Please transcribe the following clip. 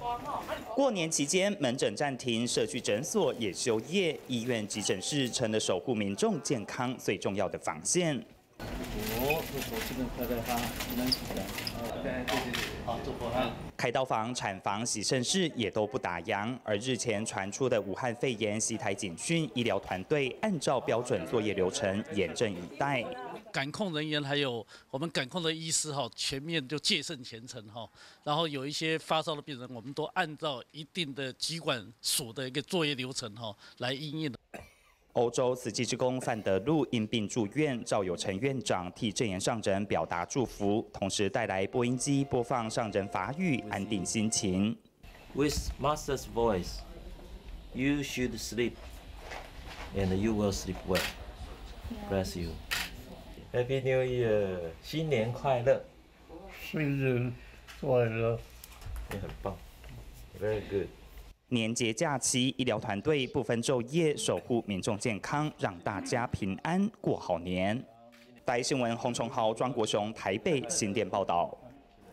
过年期间，门诊暂停，社区诊所也休业，医院急诊室成了守护民众健康最重要的防线。开刀房、产房、洗肾室也都不打烊，而日前传出的武汉肺炎袭台警讯，医疗团队按照标准作业流程严阵以待。 感控人员还有我们感控的医师全面就戒慎全程然后有一些发烧的病人，我们都按照一定的疾管署的一个作业流程来因应。 欧洲慈济志工范德禄因病住院，赵有成院长替证言上人表达祝福，同时带来播音机播放上人法语，安定心情。 With Master's voice, you should sleep, and you will sleep well. Bless you. Happy New Year， 新年快乐！ 新年快乐！ 你很棒 ，Very good。 年节假期，医疗团队不分昼夜守护民众健康，让大家平安过好年。台新闻洪崇豪、庄国雄台北新店报道。